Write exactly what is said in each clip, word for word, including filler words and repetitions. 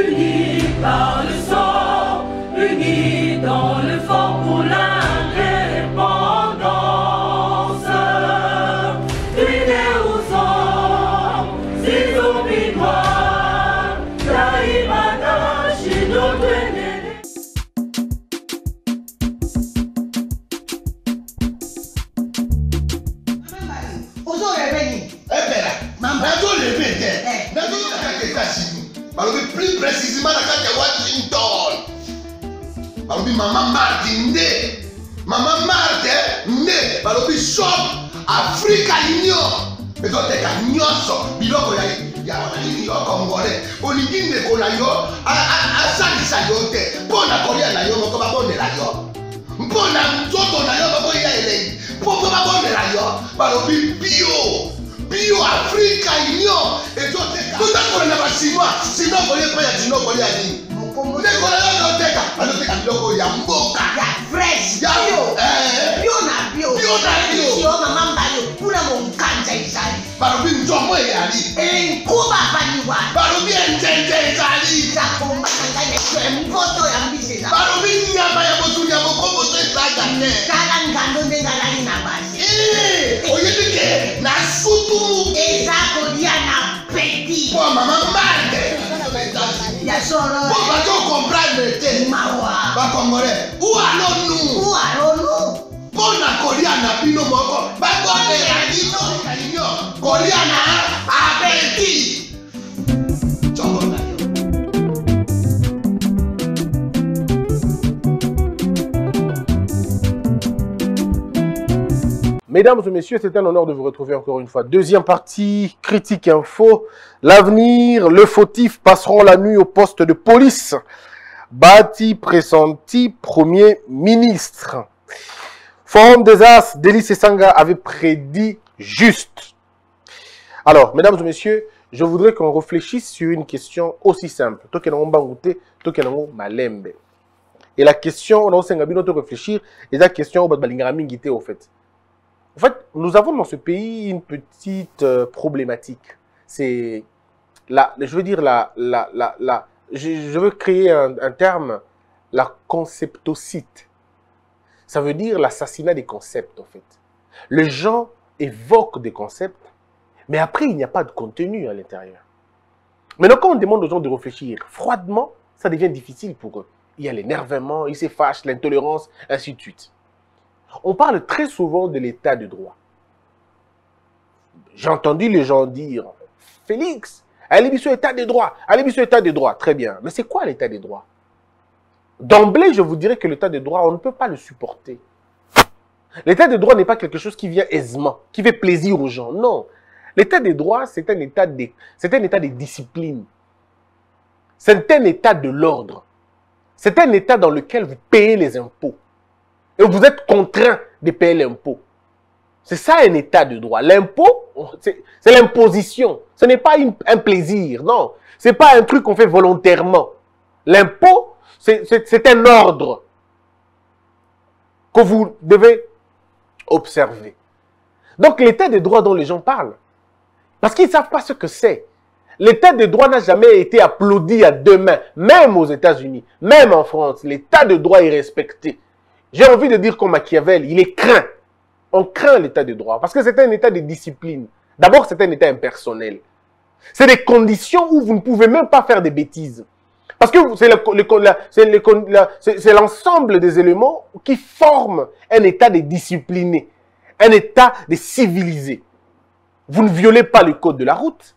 unis par le sang, unis dans le fort pour l'indépendance. Unis aux hommes, ces hommes noirs, Taïmana, chez notre aîné. Plus précisément dans la Washington. Maman Martin Nde. Maman Martin Nde. Balobi shop Africa Union. Mais quand tu es à Nyonso, biloko ya ya wanani yo Congolais. Oligine ko la yo a a sali sa yo te. Pona kolia na yo ko ba bonde la yo. Pona nzoto na yo ba ya ele. Poko ba bonde la yo. Balobi bio. Bio Africa Union. Et toi tu es tout à fait na ba chinois. Sinon ko ye pa ya chinois ko ya ni. Mo ko la yo teka. Ano teka biloko ya mboka. Ya fresh. Ya bio. Eh. Bio na bio. Bio na bio. Yo mama mbayo. Kuna mo nkanja isali. Balobi nzomo yali. Eh kuba baniwa. Balobi enjenje isali. Za komba kanganya kwa mboto ya mbise za. Balobi nyama ya botu ya bokombo to isaga ne. Kala ngando ndenga lali na basi. Eh, oyedike na sutu. Eza kodia na petit. Po mama mande. Ya solo. Po ba to comprendre te. Mawa. Ba Congolais. Ou alors nous. Ou alors nous. Po na Korea na bino moko. Ba bonde la dino kanyo. Korea na apeti. Chongo na yo. Mesdames et messieurs, c'est un honneur de vous retrouver encore une fois. Deuxième partie, critique info. L'avenir, le fautif passeront la nuit au poste de police. Bati pressenti Premier ministre. Forum des As, Delis Esanga avait prédit juste. Alors, mesdames et messieurs, je voudrais qu'on réfléchisse sur une question aussi simple. Et la question, on a aussi réfléchir, et la question, au fait. En fait, nous avons dans ce pays une petite euh, problématique. C'est, la, je veux dire, la, la, la, la, je, je veux créer un, un terme, la conceptocite. Ça veut dire l'assassinat des concepts, en fait. Les gens évoquent des concepts, mais après, il n'y a pas de contenu à l'intérieur. Maintenant, quand on demande aux gens de réfléchir froidement, ça devient difficile pour eux. Il y a l'énervement, ils se fâchent, l'intolérance, ainsi de suite. On parle très souvent de l'état de droit. J'ai entendu les gens dire, Félix, allez sur l'état de droit, allez sur l'état de droit, très bien. Mais c'est quoi l'état de droit? D'emblée, je vous dirais que l'état de droit, on ne peut pas le supporter. L'état de droit n'est pas quelque chose qui vient aisément, qui fait plaisir aux gens. Non. L'état de droit, c'est un état de, c'est un état de discipline. C'est un état de l'ordre. C'est un état dans lequel vous payez les impôts. Et vous êtes contraint de payer l'impôt. C'est ça un état de droit. L'impôt, c'est l'imposition. Ce n'est pas une, un plaisir, non. Ce n'est pas un truc qu'on fait volontairement. L'impôt, c'est un ordre que vous devez observer. Donc l'état de droit dont les gens parlent, parce qu'ils ne savent pas ce que c'est. L'état de droit n'a jamais été applaudi à deux mains, même aux États-Unis, même en France. L'état de droit est respecté. J'ai envie de dire comme Machiavel, il est craint. On craint l'état de droit parce que c'est un état de discipline. D'abord, c'est un état impersonnel. C'est des conditions où vous ne pouvez même pas faire des bêtises. Parce que c'est l'ensemble des éléments qui forment un état de discipliné, un état de civilisé. Vous ne violez pas le code de la route.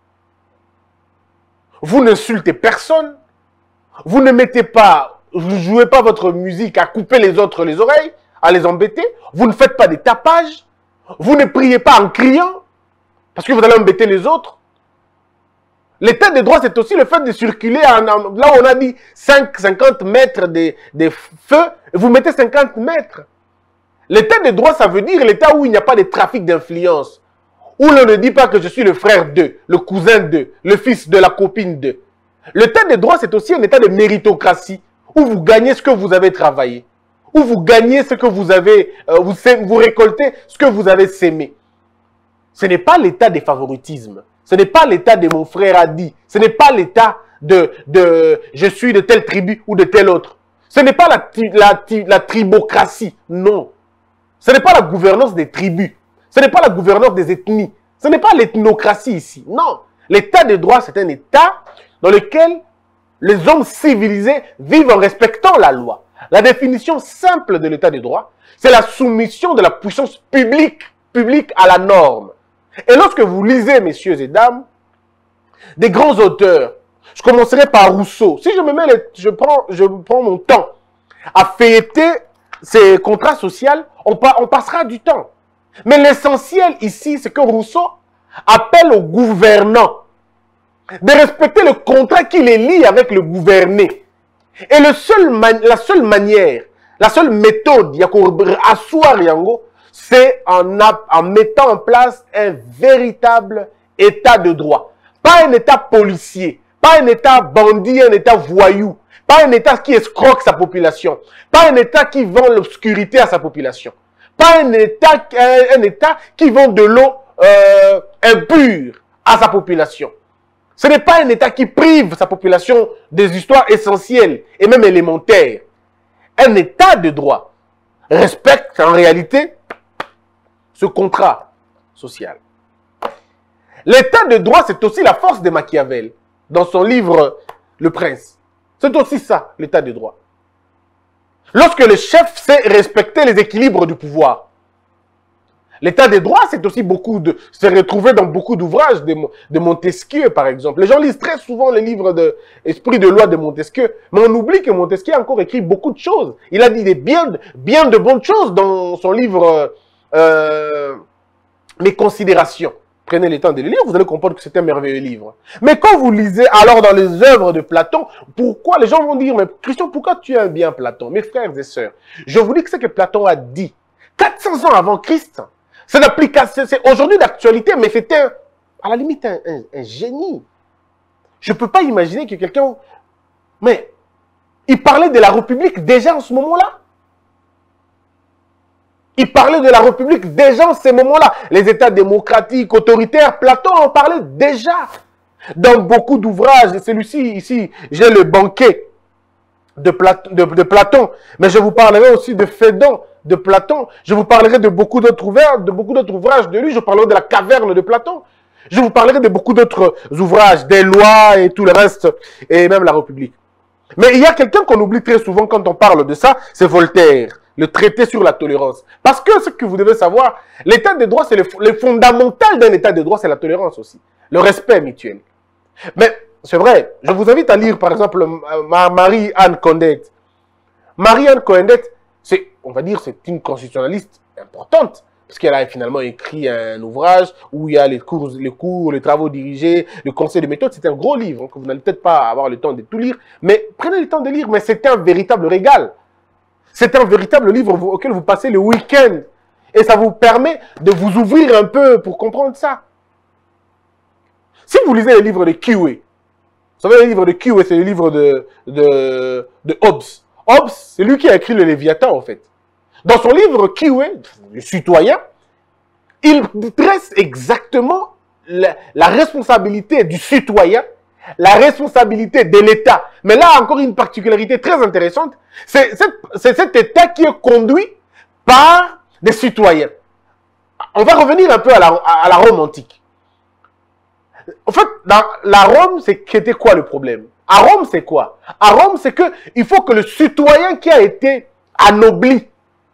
Vous n'insultez personne. Vous ne mettez pas... Vous ne jouez pas votre musique à couper les autres les oreilles, à les embêter. Vous ne faites pas des tapages. Vous ne priez pas en criant, parce que vous allez embêter les autres. L'état de droit, c'est aussi le fait de circuler, en, en, là où on a dit cinq, cinquante mètres de, de feu, et vous mettez cinquante mètres. L'état de droit, ça veut dire l'état où il n'y a pas de trafic d'influence, où l'on ne dit pas que je suis le frère d'eux, le cousin d'eux, le fils de la copine d'eux. L'état de droit, c'est aussi un état de méritocratie, où vous gagnez ce que vous avez travaillé, où vous gagnez ce que vous avez, euh, vous, vous récoltez ce que vous avez sémé. Ce n'est pas l'état des favoritismes, ce n'est pas l'état de mon frère a dit, ce n'est pas l'état de, de je suis de telle tribu ou de telle autre. Ce n'est pas la, la, la tribocratie, non. Ce n'est pas la gouvernance des tribus. Ce n'est pas la gouvernance des ethnies. Ce n'est pas l'ethnocratie ici. Non. L'état de droit, c'est un état dans lequel les hommes civilisés vivent en respectant la loi. La définition simple de l'état de droit, c'est la soumission de la puissance publique, publique à la norme. Et lorsque vous lisez, messieurs et dames, des grands auteurs, je commencerai par Rousseau. Si je me mets, les, je prends, je prends mon temps à feuilleter ces contrats sociaux, on, on passera du temps. Mais l'essentiel ici, c'est que Rousseau appelle aux gouvernants de respecter le contrat qui les lie avec le gouverné. Et le seul la seule manière, la seule méthode, c'est en, en mettant en place un véritable état de droit. Pas un état policier, pas un état bandit, un état voyou, pas un état qui escroque sa population, pas un état qui vend l'obscurité à sa population, pas un état, un, un état qui vend de l'eau euh, impure à sa population. Ce n'est pas un état qui prive sa population des histoires essentielles et même élémentaires. Un état de droit respecte en réalité ce contrat social. L'état de droit, c'est aussi la force de Machiavel dans son livre Le Prince. C'est aussi ça, l'état de droit. Lorsque le chef sait respecter les équilibres du pouvoir. L'état de droit, c'est aussi beaucoup de... se retrouver dans beaucoup d'ouvrages de, de Montesquieu, par exemple. Les gens lisent très souvent les livres de Esprit de loi de Montesquieu, mais on oublie que Montesquieu a encore écrit beaucoup de choses. Il a dit des bien, bien de bonnes choses dans son livre euh, Mes considérations. Prenez le temps de le lire, vous allez comprendre que c'est un merveilleux livre. Mais quand vous lisez alors dans les œuvres de Platon, pourquoi les gens vont dire, mais Christian, pourquoi tu aimes bien Platon? Mes frères et sœurs, je vous dis que ce que Platon a dit quatre cents ans avant Christ, c'est d'application, c'est aujourd'hui d'actualité, mais c'était à la limite un, un, un génie. Je ne peux pas imaginer que quelqu'un... Mais il parlait de la République déjà en ce moment-là. Il parlait de la République déjà en ce moment-là. Les États démocratiques, autoritaires, Platon en parlait déjà. Dans beaucoup d'ouvrages, celui-ci, ici, j'ai le banquet de, Plat de, de Platon, mais je vous parlerai aussi de Phédon, de Platon. Je vous parlerai de beaucoup d'autres ouvrages, de beaucoup d'autres ouvrages de lui. Je parlerai de la caverne de Platon. Je vous parlerai de beaucoup d'autres ouvrages, des lois et tout le reste, et même la République. Mais il y a quelqu'un qu'on oublie très souvent quand on parle de ça, c'est Voltaire, le traité sur la tolérance. Parce que ce que vous devez savoir, l'état de droit, c'est le, le fondamental d'un état de droit, c'est la tolérance aussi. Le respect mutuel. Mais c'est vrai, je vous invite à lire par exemple Marie-Anne Condet. Marie-Anne Condet, c'est, on va dire, c'est une constitutionnaliste importante. Parce qu'elle a finalement écrit un ouvrage où il y a les cours, les cours, les travaux dirigés, le conseil de méthode. C'est un gros livre, hein, que vous n'allez peut-être pas avoir le temps de tout lire. Mais prenez le temps de lire, mais c'est un véritable régal. C'est un véritable livre auquel vous passez le week-end. Et ça vous permet de vous ouvrir un peu pour comprendre ça. Si vous lisez les livres de Kiwe, vous savez, les livres de Kiwe, c'est les livres de, de, de Hobbes. Hobbes, c'est lui qui a écrit le Léviathan, en fait. Dans son livre Kiwe, le citoyen, il dresse exactement la, la responsabilité du citoyen, la responsabilité de l'État. Mais là, encore une particularité très intéressante, c'est cet État qui est conduit par des citoyens. On va revenir un peu à la, à la Rome antique. En fait, dans la Rome, c'était quoi le problème? À Rome, c'est quoi? À Rome, c'est que il faut que le citoyen qui a été anobli,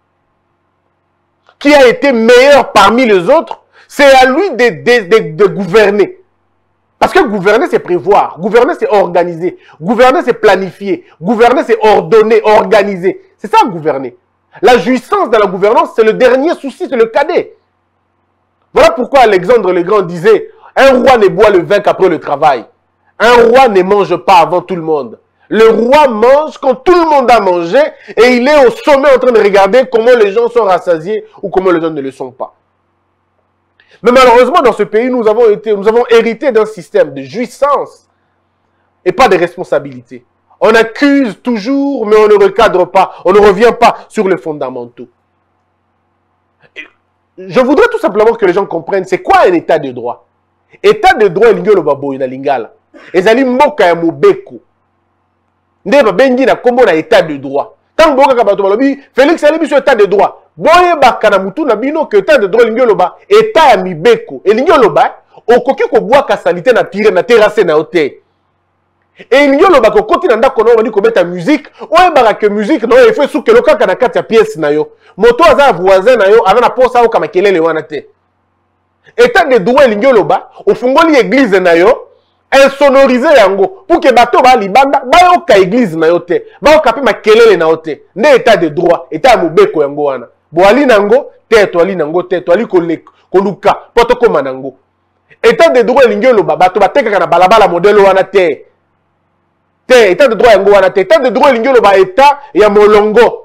qui a été meilleur parmi les autres, c'est à lui de, de, de, de gouverner. Parce que gouverner, c'est prévoir. Gouverner, c'est organiser. Gouverner, c'est planifier. Gouverner, c'est ordonner, organiser. C'est ça, gouverner. La jouissance de la gouvernance, c'est le dernier souci, c'est le cadet. Voilà pourquoi Alexandre le Grand disait, un roi ne boit le vin qu'après le travail. Un roi ne mange pas avant tout le monde. Le roi mange quand tout le monde a mangé et il est au sommet en train de regarder comment les gens sont rassasiés ou comment les gens ne le sont pas. Mais malheureusement, dans ce pays, nous avons, été, nous avons hérité d'un système de jouissance et pas de responsabilité. On accuse toujours, mais on ne recadre pas. On ne revient pas sur les fondamentaux. Et je voudrais tout simplement que les gens comprennent c'est quoi un état de droit. État de droit, il y a le babo, il y a l'ingala. ezali mboka ya mobeko nde babengi na kombo na état de droit tant boka ka bato balobi Félix ali biso état de droit boye bakana mutu na bino que état de droit lingi loba état ya mibeko elingi loba okoki ko bwaka salite na tire na terrasse na hotel et lingi loba ko koti na ndako na bani ko beta musique oye baka que musique no effe suke lokaka na kati ya pièce na yo moto aza voisin na yo ana na posa o kama kelele wana te état de droit lingi loba ofungoli église na yo insonoriser yango pour que bato ba libanda ba yoka église na yo te ba yoka pe makelele na yo te nde état de droit état ya mobeko yango wana bo ali nango te to ali nango te to ali koluka poto koma nango état de droit elingi oloba bato batekaka na balabala modele wana te te état de droit yango wana te état de droit elingi oloba état ya molongo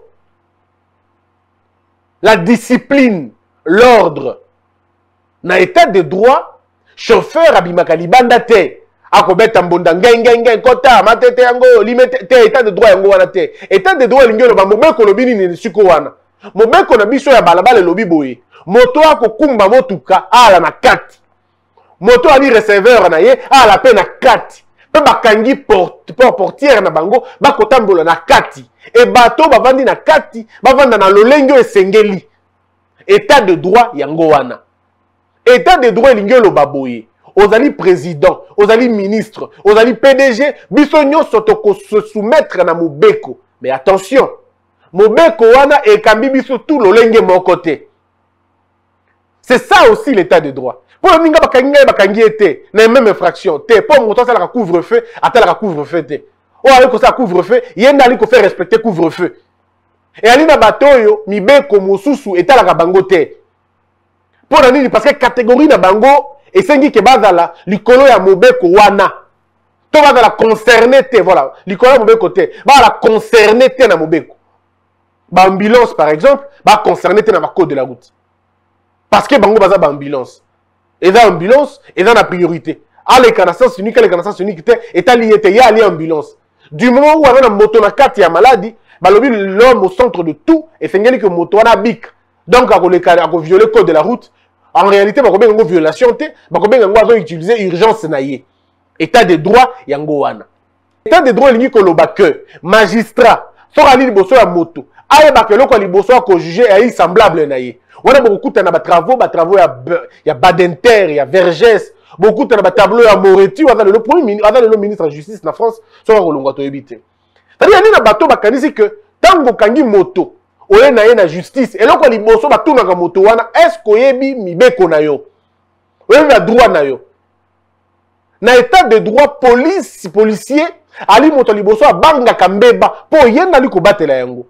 la discipline l'ordre na état de droit chauffeur abimaka libanda te akobeta mbunda ngengenge kota matete yango limete te état de droit yango wana te état de droit elingi oloba mobeko lobi nini siko wana mobeko na biso ya balabala lobi boye moto akokumba motuka ala na kati moto ali receveur na ye ala pe na kati pe bakangi porte portière na bango bakotambola na kati e bato bavandi na kati bavanda na lolenge esengeli état de droit yango wana état de droit elingi oloba boye ozali président ozali ministre ozali P D G biso nyonso toko se soumettre na mobeko mais attention mobeko wana ekambi biso tout lolenge moko te c'est ça aussi l'état de droit pour ninga bakangi bakangi ete na même infraction te pour moto ça la couvre-feu ata la couvre-feu te o ali ko ça couvre-feu yenda ali ko faire respecter couvre-feu et ali na batoyo mibeko mosusu eta la bango te pour nini parce que catégorie na bango esengi ke bazala likolo ya mobeko wana to bazala concerné te voilà likolo ya mobeko te bazala concerné te na mobeko ba ambulance par exemple ba concerné te na ba code de la route parce que bango baza ba ambulance et dans ambulance et dans la priorité allez kana sens unique allez kana sens unique te et ali était ya ali ambulance du moment où ana moto na kati ya maladie balobi l'homme au centre de tout et sengeli que moto wana bik donc a ko le cas a ko violer code de la route en réalité ba ko benga violation te ba ko benga ngo utiliser urgence na ye état de droit yango wana état de droit lingi ko loba que magistrat so ali liboso ya moto aye ba ke loko liboso ya ko juger et semblable na ye wana beaucoup na ba travaux ba travaux ya ya Badinter ya Vergès beaucoup na ba tableau ya Moretti wana le premier ministre wana le ministre de justice na France so ko longa to ebite tali ani na bato bakanisi que tango kangi moto oye na ye na justice eloko liboso batunaka moto wana est-ce que oyebi mibeko na yo oyebi na droit na yo na état de droit police policier ali moto liboso abangaka mbeba po yenda ali kobatela yango.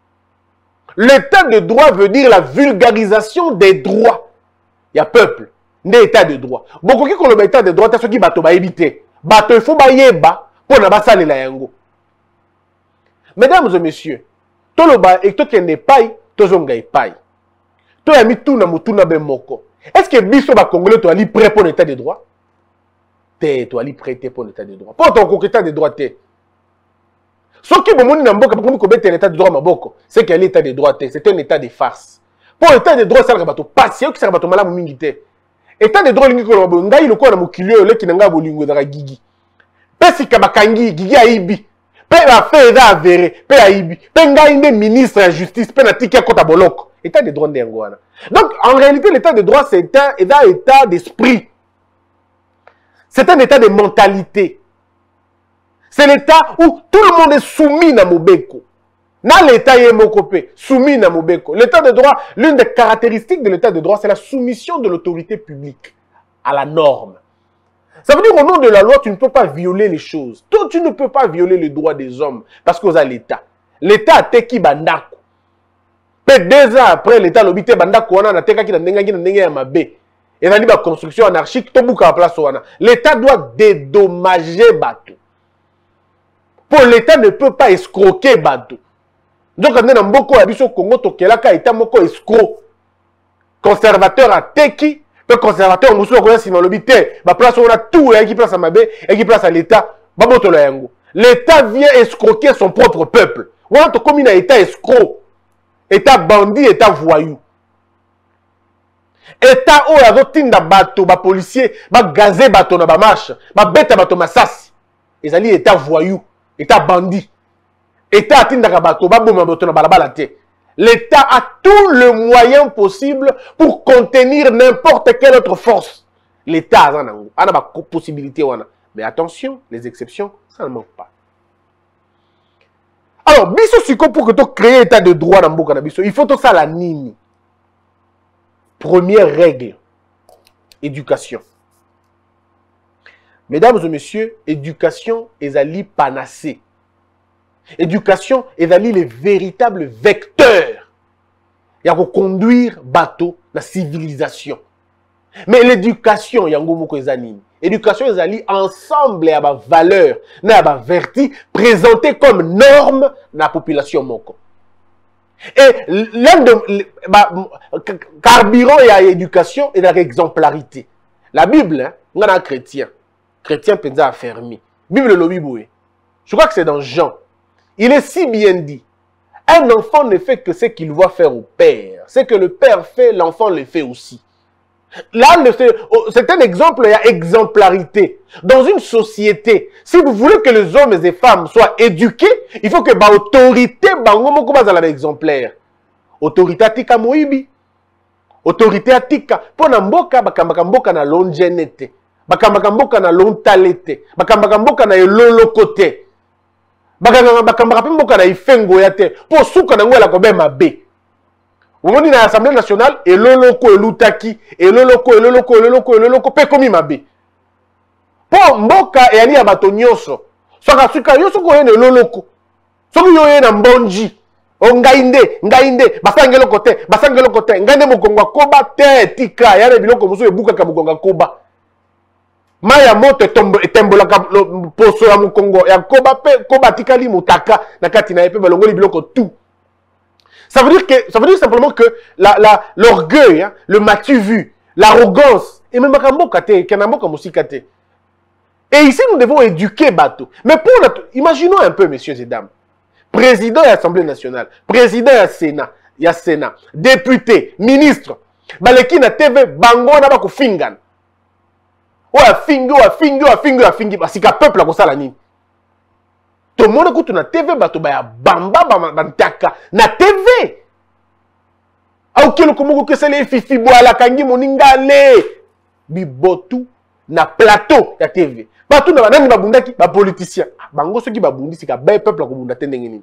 L'état de droit veut dire la vulgarisation des droits. Il y a peuple, des états de droit. Beaucoup qui ont l'état de droit, c'est ce qui bateau va éviter. Bateau il faut bailler pour ne pas saler la yango. Mesdames et messieurs, tout le bas et tout qui n'est pas, tout le monde pas. Tout a mis tout na mutu na ben moko. Est-ce que biso ba congolais to ali prêt pour l'état de droit? T'es to ali prêté pour l'état de droit. Pour ton état de droit t'es. Ce qui est bon, c'est un état de droit maboko. C'est qu'un état de droit, c'est un état de farce. Pour l'état de droit, c'est un bateau patient qui sert à bateau malade mingité. État de droit, il y a un gars qui a un kilo qui n'a pas bolingo dans la gigi. Pesi kabakangi gigi aibi. Pe la fait da avéré. Pe aibi. Pe nga inde ministre de la justice. Pe na tiki à kota boloko. État de droit d'Angoana. Donc en réalité, l'état de droit, c'est un état d'esprit. C'est un état de mentalité. C'est l'état où tout le monde est soumis à Mobeko. Dans l'état est mokopé, soumis à Mobeko. L'état de droit, l'une des caractéristiques de l'état de droit, c'est la soumission de l'autorité publique à la norme. Ça veut dire au nom de la loi, tu ne peux pas violer les choses. Toi, tu ne peux pas violer les droits des hommes parce que vous avez l'État. L'État a teki bandako. Peut-être deux ans après, l'État l'a dit bandako wana na teka ki na ndenga ki na ndenga ya mabe. Et na ba construction anarchique to buka place wana. L'État doit dédommager bateau. Pour l'État ne peut pas escroquer Badou. Donc, on a beaucoup de Congo, Tokelaka, État moko escroc. Conservateur à Teki, le conservateur, on a si dans le bité, ma place, on a tout, et qui place à Mabé, et qui place à l'État, l'État vient escroquer son propre peuple. On a comme un État escroc, État bandit, État voyou. État où azotinda bato, ba policier, ba gazé bato na ba marche, ba beta bato masasi. Ezali état voyou, état bandit. État atindaka bato, ba boma bato na balabala te. L'État a tout le moyen possible pour contenir n'importe quelle autre force. L'État a une possibilité. Mais attention, les exceptions, ça ne manque pas. Alors, biso siko pour que tu crées état de droit dans Mboka na biso, il faut tout ça la nini. Première règle, éducation. Mesdames et messieurs, éducation est ali panacée. Éducation est les véritables vecteurs. Il y a conduire bateau la civilisation. Mais l'éducation, il y a un L'éducation est ensemble et à la valeur, à la vertu présentée comme norme dans la population moko. Et l'un de carburant et l'éducation est l'exemplarité. La Bible, hein, on a un chrétien. Chrétien pensa affermi. Bible le Bible. Je crois que c'est dans Jean. Il est si bien dit. Un enfant ne fait que ce qu'il voit faire au père. Ce que le père fait, l'enfant le fait aussi. Là, c'est un exemple, il y a exemplarité. Dans une société, si vous voulez que les hommes et les femmes soient éduqués, il faut que l'autorité soit exemplaire. Autorité atika moibi. Autorité atika. Pour namboka, bakambaka mboka na longenete. Bakambaka mboka na lontalete. Bakambaka mboka na elolo kote. Bakambaka mboka na ifengo yate. Pour souka na ngwela kobe mabe. Vous voyez dans l'Assemblée nationale, et loloko, et l'utaki, et loloko, et loloko, et loloko, et loloko, pe komi mabe. Pour mboka et ali abato nyoso. Soka suka yoso ko yene loloko. Soka yo yene mbonji. O ngainde, ngainde, basangelo kote, basangelo kote, ngande mukonga koba te tika, yane biloko muso ebuka ka mukonga koba. Maya moto etembola ka poso ya mukongo ya koba pe koba tika li mutaka na kati na epe balongoli biloko tout. Ça veut dire que, ça veut dire simplement que la, la, l'orgueil, hein, le matu vu, l'arrogance, et même et ici, nous devons éduquer Bateau. Mais pour notre, imaginons un peu, messieurs et dames, président de l'Assemblée nationale, président de Sénat, il y a Sénat, député, ministre, baleki na T V, bango na bako fingan. Ou a fingo, a fingo, a fingo, a fingo, parce que peuple a ko sala nini. Tout le monde écoute na T V, bato baya bamba bantaka na T V. Au kilo komuko que c'est les fifi boala kangi moningale bibotu na plateau ya T V. Bato na banani babundaki ba politicien. Bango soki babundi sika ba peuple ko bunda tendenge nini.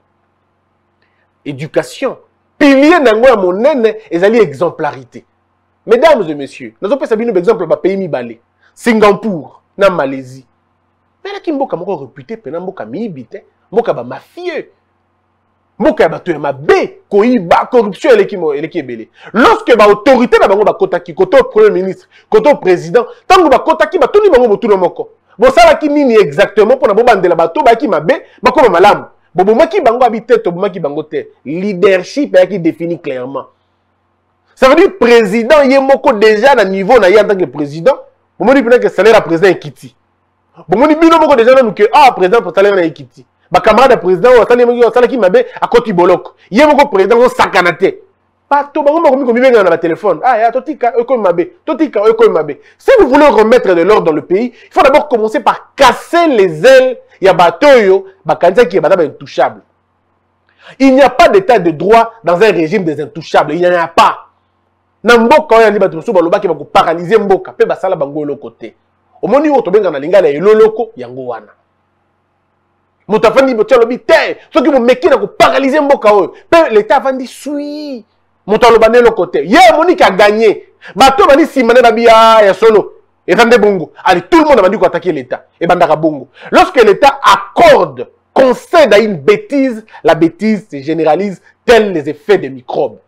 Éducation, pilier nango ya monene ezali exemplarité. Mesdames et messieurs, nous avons fait un exemple ba pays mi balé. Singapour na Malaisie. Mais là, qui mboka moko réputé, pena mboka miibite, mboka ba mafieux. Mboka ba tué ma bé, koiba, corruption, et qui est belé. Lorsque ba autorité na bango ba kotaki, koto premier ministre, koto président, tango ba kotaki, ba tuni bango botu na moko. Bon, ça va qui nini exactement pour na bo bandela bato, ba ki ma bé, ba koma malamu. Bon, bon, maki bango habité, to maki bango te. Leadership est qui définit clairement. Ça veut dire président, yé moko déjà na niveau na yé en tant que président, bon, moi, il que salaire à président est kiti. Bon, on dit beaucoup de gens qui ah président pour salaire na Ekiti. Ba camarade président ou salaire qui salaire qui mabe à côté bolok. Yé beaucoup président au sakanate. Pas tout bango bango mi benga na ba téléphone. Ah ya totika eko mabe. Totika eko mabe. Si vous voulez remettre de l'ordre dans le pays, il faut d'abord commencer par casser les ailes ya batoyo ba kanza qui est badaba intouchable. Il n'y a pas d'état de droit dans un régime des intouchables, il n'y en a pas. Na mboka oya ndi bato so baloba ki ba ko paralyser mboka pe ba sala bango le côté. Au moment où tu as un lingala et loloko yangoana. Moutafandi botolobi te, ceux qui vont meki na ko paralyser mboka o. Pe l'état vandi sui. Moutalobané le côté. Hier Monique a gagné. Bato bani simane na biya ya solo. Et vande bongo. Allez, tout le monde a dit qu'on attaquer l'état et bandaka bongo. Lorsque l'état accorde, concède à une bêtise, la bêtise se généralise tels les effets des microbes.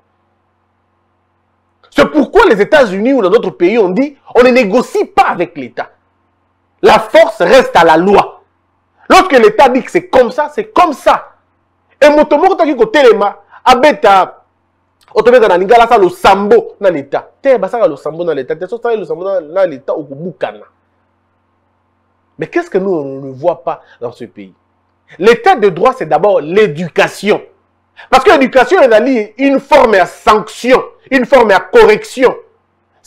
C'est pourquoi les États-Unis ou dans d'autres pays on dit on ne négocie pas avec l'État. La force reste à la loi. Lorsque l'État dit que c'est comme ça, c'est comme ça. Et motomo qui côté les ma abeta otomeka na lingala ça le sambo dans l'État. Te basaka le sambo dans l'État. Te so ça le sambo dans l'État au kubukana. Mais qu'est-ce que nous on ne voit pas dans ce pays? L'état de droit c'est d'abord l'éducation. Parce que l'éducation est une forme à sanction, une forme à correction.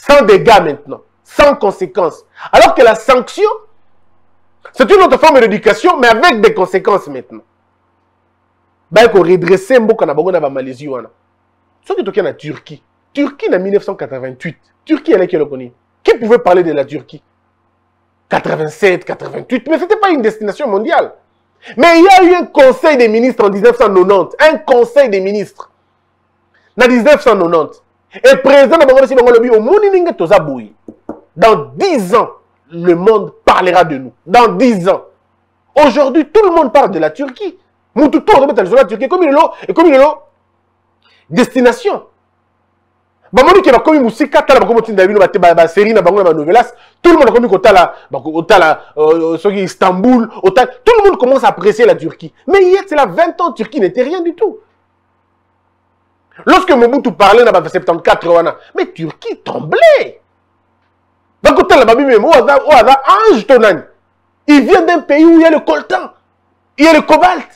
sans dégâts maintenant, sans conséquences. Alors que la sanction, c'est une autre forme d'éducation, mais avec des conséquences maintenant. Il faut redresser Mboka na Bango na Malaisie. Ce qui est en Turquie. Turquie en mille neuf cent quatre-vingt-huit. Turquie, elle est quelle connue? Qui pouvait parler de la Turquie? quatre-vingt-sept, quatre-vingt-huit, mais ce n'était pas une destination mondiale. Mais il y a eu un conseil des ministres en mille neuf cent quatre-vingt-dix. Un conseil des ministres. En mille neuf cent quatre-vingt-dix. Et le président de Bango Simon Lobi, au Mouningue Tozaboui. Dans dix ans, le monde parlera de nous. Dans dix ans. Aujourd'hui, tout le monde parle de la Turquie. Moutoutou, on remet la Turquie comme une et comme une destination. Bamoni qui va comme une musique, tala ba comme tinda bino ba ba série na bango na novelas, tout le monde a comme kotala ba kotala ce qui Istanbul, tout le monde commence à apprécier la Turquie. Mais hier, c'est la vingt ans, Turquie n'était rien du tout. Lorsque Mobutu parlait dans soixante-quatorze, mais Turquie tremblait. Donc, ange tonani. Il vient d'un pays où il y a le coltan, il y a le cobalt.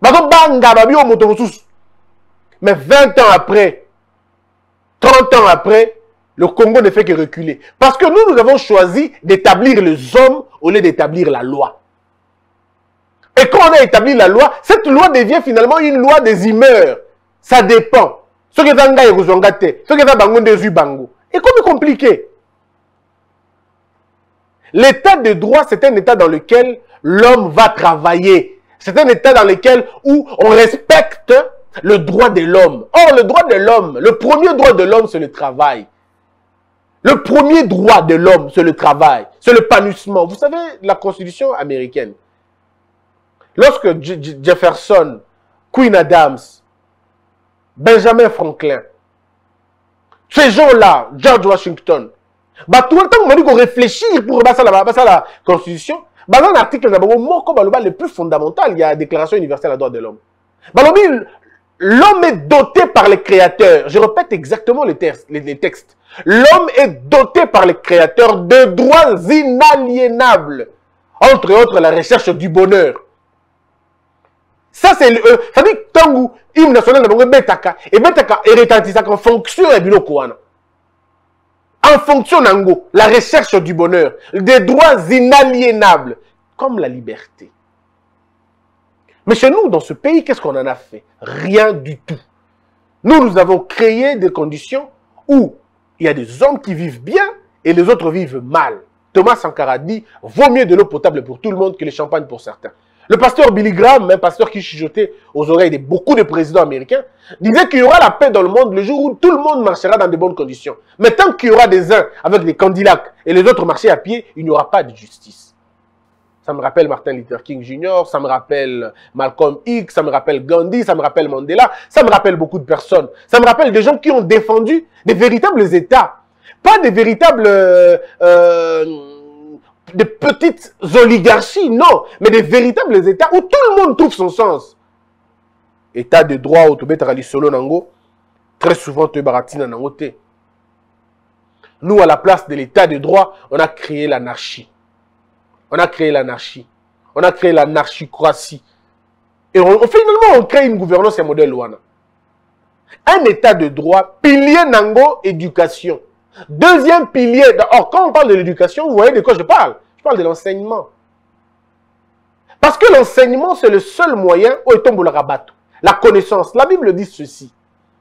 Mais vingt ans après, trente ans après, le Congo ne fait que reculer. Parce que nous, nous avons choisi d'établir les hommes au lieu d'établir la loi. Et quand on a établi la loi, cette loi devient finalement une loi des humeurs. Ça dépend. Ce qui est dans ce qui est dans et comme c'est compliqué. L'état de droit, c'est un état dans lequel l'homme va travailler. C'est un état dans lequel où on respecte le droit de l'homme. Or, le droit de l'homme, le premier droit de l'homme, c'est le travail. Le premier droit de l'homme, c'est le travail. C'est l'épanouissement. Vous savez, la Constitution américaine, lorsque Jefferson, Queen Adams, Benjamin Franklin, ces gens-là, George Washington, bah, tout le temps, on dit qu'on réfléchit pour passer la, la Constitution. Bah, dans l'article, le plus fondamental, il y a la Déclaration universelle des droits de l'homme. Bah, l'homme est doté par les créateurs. Je répète exactement les textes. Les, les textes. L'homme est doté par les créateurs de droits inaliénables. Entre autres, la recherche du bonheur. Ça, c'est le. Euh, ça dit que Tangu, hymne national de Betaka, et Betaka est retentissant en fonction de Bilokouana. En fonction d'Ango, la recherche du bonheur, des droits inaliénables, comme la liberté. Mais chez nous, dans ce pays, qu'est-ce qu'on en a fait? Rien du tout. Nous, nous avons créé des conditions où il y a des hommes qui vivent bien et les autres vivent mal. Thomas Sankara dit, vaut mieux de l'eau potable pour tout le monde que le champagne pour certains. Le pasteur Billy Graham, un pasteur qui chuchotait aux oreilles de beaucoup de présidents américains, disait qu'il y aura la paix dans le monde le jour où tout le monde marchera dans de bonnes conditions. Mais tant qu'il y aura des uns avec des Cadillacs et les autres marcher à pied, il n'y aura pas de justice. Ça me rappelle Martin Luther King Junior, ça me rappelle Malcolm X, ça me rappelle Gandhi, ça me rappelle Mandela, ça me rappelle beaucoup de personnes. Ça me rappelle des gens qui ont défendu des véritables États. Pas des véritables... Euh, euh, des petites oligarchies, non, mais des véritables États où tout le monde trouve son sens. État de droit, au solo nango, très souvent, nous, à la place de l'état de droit, on a créé l'anarchie. On a créé l'anarchie. On a créé l'anarchicratie. Et on, finalement, on crée une gouvernance et un modèle Luana. Un état de droit, pilier nango, éducation. Deuxième pilier, or quand on parle de l'éducation, vous voyez de quoi je parle? Je parle de l'enseignement. Parce que l'enseignement, c'est le seul moyen où est tombé le rabat. La connaissance. La Bible dit ceci.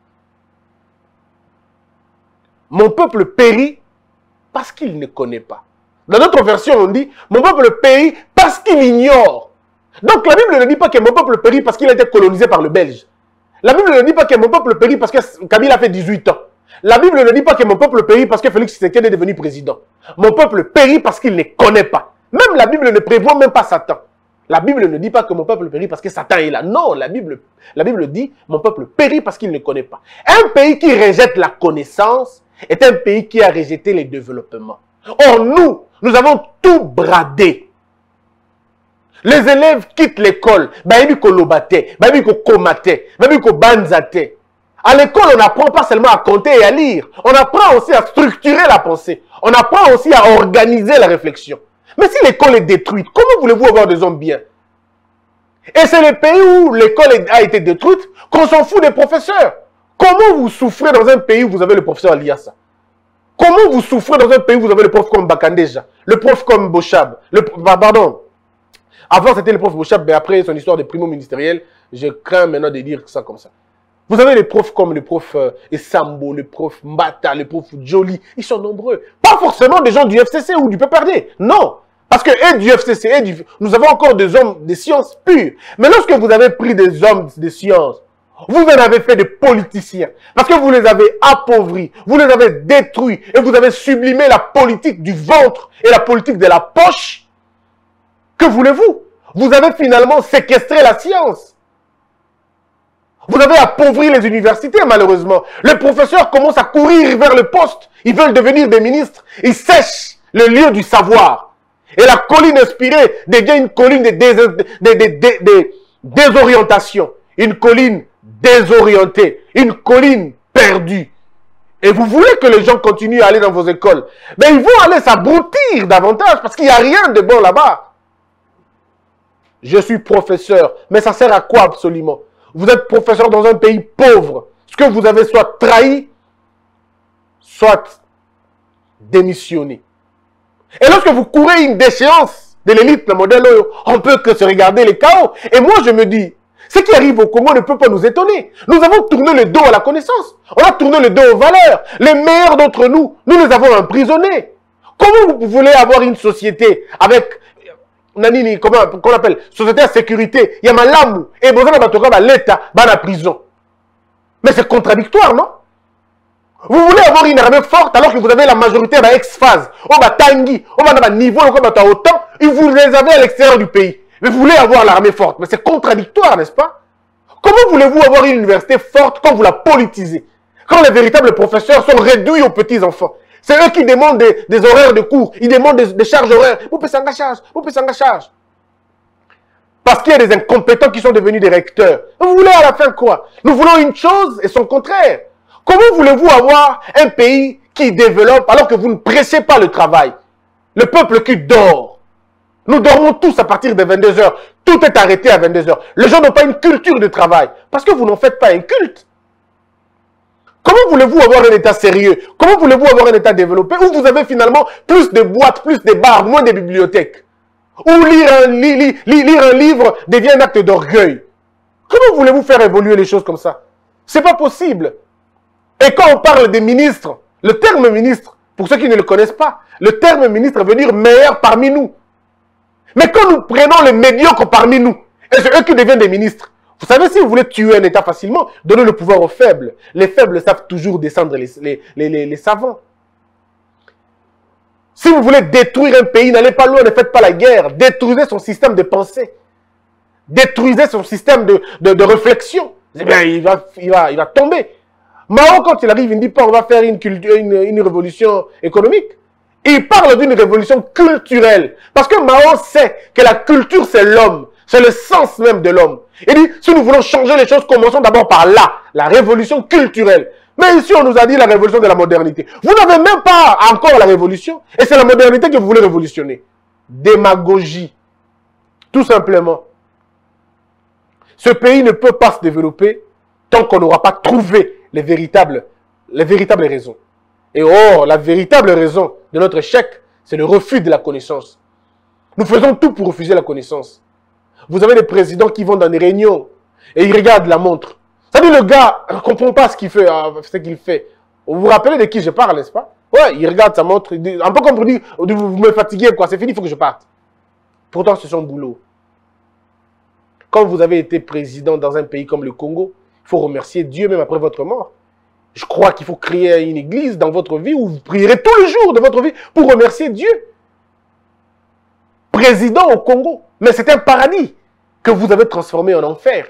Mon peuple périt parce qu'il ne connaît pas. Dans notre version, on dit, mon peuple périt parce qu'il ignore. Donc la Bible ne dit pas que mon peuple périt parce qu'il a été colonisé par le Belge. La Bible ne dit pas que mon peuple périt parce que Kabila a fait dix-huit ans. La Bible ne dit pas que mon peuple périt parce que Félix Tshisekedi est devenu président. Mon peuple périt parce qu'il ne connaît pas. Même la Bible ne prévoit même pas Satan. La Bible ne dit pas que mon peuple périt parce que Satan est là. Non, la Bible, la Bible dit mon peuple périt parce qu'il ne connaît pas. Un pays qui rejette la connaissance est un pays qui a rejeté le développement. Or, nous, nous avons tout bradé. Les élèves quittent l'école. Baïbi ko lobate, baïbi ko komate, baïbi ko banzate. À l'école, on n'apprend pas seulement à compter et à lire. On apprend aussi à structurer la pensée. On apprend aussi à organiser la réflexion. Mais si l'école est détruite, comment voulez-vous avoir des hommes bien? Et c'est le pays où l'école a été détruite qu'on s'en fout des professeurs. Comment vous souffrez dans un pays où vous avez le professeur Aliassa? Comment vous souffrez dans un pays où vous avez le prof comme Bakandeja, le prof comme Bochab, le, pardon, avant c'était le prof Bochab, mais après son histoire de primo ministériel, je crains maintenant de dire ça comme ça. Vous avez les profs comme le prof euh, Essambo, le prof Mbata, le prof Joly, ils sont nombreux. Pas forcément des gens du F C C ou du P P R D, non. Parce que et du F C C, et du, nous avons encore des hommes de sciences pures. Mais lorsque vous avez pris des hommes de sciences, vous en avez fait des politiciens. Parce que vous les avez appauvris, vous les avez détruits, et vous avez sublimé la politique du ventre et la politique de la poche. Que voulez-vous? Vous avez finalement séquestré la science. Vous avez appauvri les universités, malheureusement. Les professeurs commencent à courir vers le poste. Ils veulent devenir des ministres. Ils sèchent le lieu du savoir. Et la colline inspirée devient une colline de, dés de, de, de, de, de désorientation. Une colline désorientée. Une colline perdue. Et vous voulez que les gens continuent à aller dans vos écoles. Mais ils vont aller s'abrutir davantage parce qu'il n'y a rien de bon là-bas. Je suis professeur. Mais ça sert à quoi absolument? Vous êtes professeur dans un pays pauvre. Ce que vous avez soit trahi, soit démissionné. Et lorsque vous courez une déchéance de l'élite, le modèle, on peut que se regarder les chaos. Et moi, je me dis, ce qui arrive au Congo ne peut pas nous étonner. Nous avons tourné le dos à la connaissance. On a tourné le dos aux valeurs. Les meilleurs d'entre nous, nous les avons emprisonnés. Comment vous voulez avoir une société avec... Nanini, comment on appelle? Société à sécurité. Il y a Malamu. Et besoin de l'État, dans la prison. Mais c'est contradictoire, non? Vous voulez avoir une armée forte alors que vous avez la majorité à ex-phase. On va tangi, on va dans le niveau, on va autant. Et vous les avez à l'extérieur du pays. Mais vous voulez avoir l'armée forte. Mais c'est contradictoire, n'est-ce pas? Comment voulez-vous avoir une université forte quand vous la politisez? Quand les véritables professeurs sont réduits aux petits-enfants? C'est eux qui demandent des, des horaires de cours. Ils demandent des, des charges horaires. Vous pouvez s'engager charge. Vous pouvez s'engager charge. Parce qu'il y a des incompétents qui sont devenus des recteurs. Vous voulez à la fin quoi? Nous voulons une chose et son contraire. Comment voulez-vous avoir un pays qui développe alors que vous ne prêchez pas le travail? Le peuple qui dort. Nous dormons tous à partir de vingt-deux heures. Tout est arrêté à vingt-deux heures. Les gens n'ont pas une culture de travail. Parce que vous n'en faites pas un culte. Comment voulez-vous avoir un État sérieux? Comment voulez-vous avoir un État développé où vous avez finalement plus de boîtes, plus de bars, moins de bibliothèques? Où lire un, li, li, li, lire un livre devient un acte d'orgueil? Comment voulez-vous faire évoluer les choses comme ça? C'est pas possible. Et quand on parle des ministres, le terme ministre, pour ceux qui ne le connaissent pas, le terme ministre veut dire meilleur parmi nous. Mais quand nous prenons les médiocres parmi nous, et c'est eux qui deviennent des ministres, vous savez, si vous voulez tuer un État facilement, donnez le pouvoir aux faibles. Les faibles savent toujours descendre les, les, les, les, les savants. Si vous voulez détruire un pays, n'allez pas loin, ne faites pas la guerre. Détruisez son système de pensée. Détruisez son système de, de, de réflexion. Eh bien, il va, il, va, il va tomber. Mao, quand il arrive, il ne dit pas on va faire une, culture, une, une révolution économique. Il parle d'une révolution culturelle. Parce que Mao sait que la culture, c'est l'homme. C'est le sens même de l'homme. Il dit, si nous voulons changer les choses, commençons d'abord par là, la révolution culturelle. Mais ici, on nous a dit la révolution de la modernité. Vous n'avez même pas encore la révolution. Et c'est la modernité que vous voulez révolutionner. Démagogie. Tout simplement. Ce pays ne peut pas se développer tant qu'on n'aura pas trouvé les véritables, les véritables raisons. Et oh, la véritable raison de notre échec, c'est le refus de la connaissance. Nous faisons tout pour refuser la connaissance. Vous avez des présidents qui vont dans des réunions et ils regardent la montre. Ça dit le gars ne comprend pas ce qu'il fait, ce qu'il fait. Vous vous rappelez de qui je parle, n'est-ce pas? Ouais, il regarde sa montre, il dit, un peu comme pour dire, vous me fatiguez, quoi, c'est fini, il faut que je parte. Pourtant, c'est son boulot. Quand vous avez été président dans un pays comme le Congo, il faut remercier Dieu même après votre mort. Je crois qu'il faut créer une église dans votre vie où vous prierez tous les jours de votre vie pour remercier Dieu. Président au Congo. Mais c'est un paradis que vous avez transformé en enfer.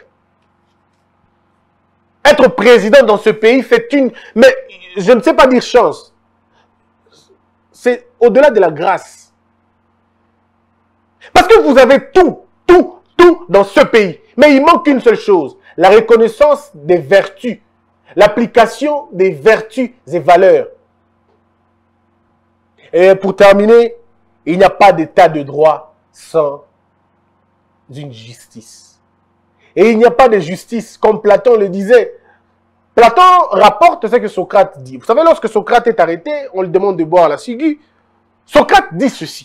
Être président dans ce pays fait une... Mais je ne sais pas dire chance. C'est au-delà de la grâce. Parce que vous avez tout, tout, tout dans ce pays. Mais il manque une seule chose. La reconnaissance des vertus. L'application des vertus et valeurs. Et pour terminer, il n'y a pas d'état de droit sans une justice. Et il n'y a pas de justice, comme Platon le disait. Platon rapporte ce que Socrate dit. Vous savez, lorsque Socrate est arrêté, on lui demande de boire la ciguë. Socrate dit ceci.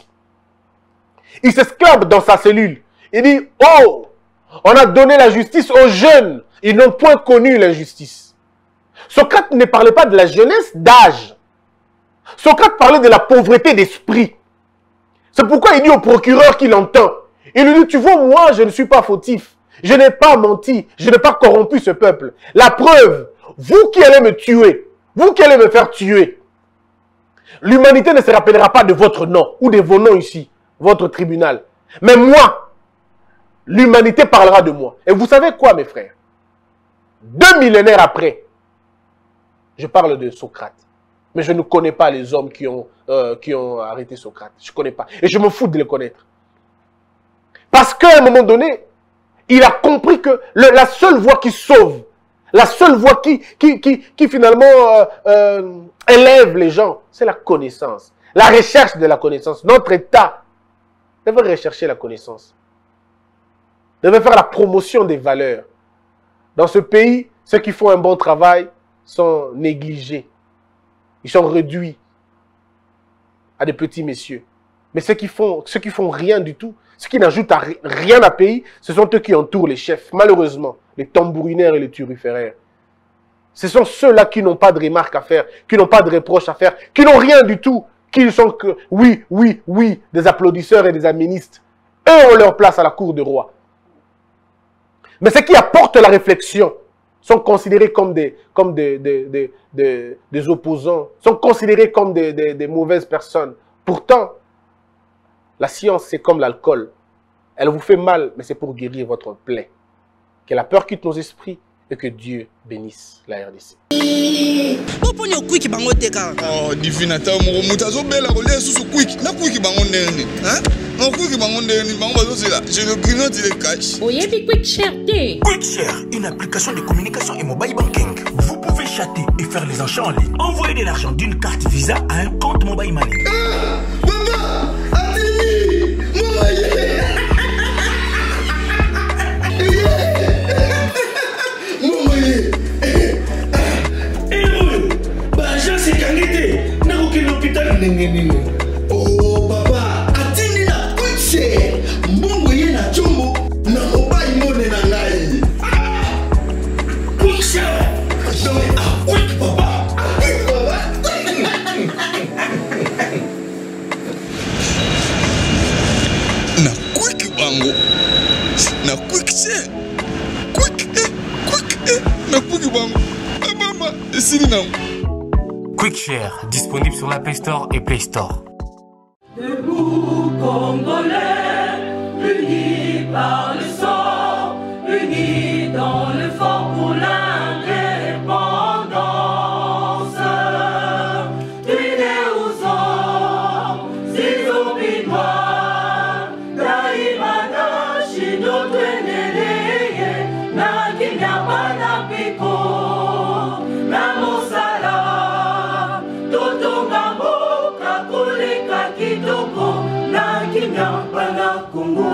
Il s'esclave dans sa cellule. Il dit, oh, on a donné la justice aux jeunes. Ils n'ont point connu l'injustice. Socrate ne parlait pas de la jeunesse d'âge. Socrate parlait de la pauvreté d'esprit. C'est pourquoi il dit au procureur qu'il entend. Il lui dit, tu vois, moi, je ne suis pas fautif. Je n'ai pas menti. Je n'ai pas corrompu ce peuple. La preuve, vous qui allez me tuer, vous qui allez me faire tuer, l'humanité ne se rappellera pas de votre nom ou de vos noms ici, votre tribunal. Mais moi, l'humanité parlera de moi. Et vous savez quoi, mes frères? Deux millénaires après, je parle de Socrate. Mais je ne connais pas les hommes qui ont, euh, qui ont arrêté Socrate. Je ne connais pas. Et je me fous de les connaître. Parce qu'à un moment donné, il a compris que le, la seule voie qui sauve, la seule voie qui, qui, qui, qui finalement euh, euh, élève les gens, c'est la connaissance. La recherche de la connaissance. Notre État devait rechercher la connaissance. Devait faire la promotion des valeurs. Dans ce pays, ceux qui font un bon travail sont négligés. Ils sont réduits à des petits messieurs. Mais ceux qui font, ceux qui font rien du tout, ceux qui n'ajoutent à rien à pays, ce sont eux qui entourent les chefs. Malheureusement, les tambourinaires et les turiféraires. Ce sont ceux-là qui n'ont pas de remarques à faire, qui n'ont pas de reproches à faire, qui n'ont rien du tout, qui ne sont que, oui, oui, oui, des applaudisseurs et des aministes. Eux ont leur place à la cour de roi. Mais ceux qui apportent la réflexion sont considérés comme des, comme des, des, des, des, des opposants, sont considérés comme des, des, des mauvaises personnes. Pourtant, la science, c'est comme l'alcool. Elle vous fait mal, mais c'est pour guérir votre plaie. Que la peur quitte nos esprits et que Dieu bénisse la R D C. Oh, divinata, mon moutazo bella relais sous ce quick. La quick bangon dernier. Hein? On quick bangon dernier. Bangon c'est là. Je le grignote, il est cash. Oh, y'a Quick Share. Quick Share, une application de communication et mobile banking. Vous pouvez chatter et faire les achats en ligne. Envoyer de l'argent d'une carte Visa à un compte mobile money. Ah, papa, Adélie, maman, yeah. Oh papa, atini na Quick Share. Mbongo ye na chombo na mobile money na ngai. Quick Share. Donc ah quick papa. Quick papa. Na quick bango. Na Quick Share. Quick eh, quick eh, na quick bango. Ah mama, c'est là. Quick Share, disponible sur l'App Store et Play Store. Debout Congolais, unis par le sang, unis dans le fort pour l'indépendance. Tués aux hommes, si obinois, Daïmana, Chido, Tweneleye, Nakinyabana, Pico, Namosala. Kinyapana Congo,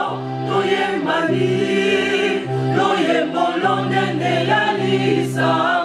Toye Mali, Loye Bolonde ne ya Lisa.